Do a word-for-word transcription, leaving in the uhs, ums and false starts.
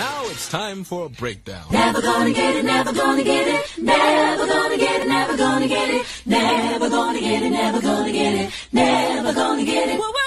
Now it's time for a breakdown. Never gonna get it, never gonna get it, never gonna get it, never gonna get it, never gonna get it, never gonna get it, never gonna get it.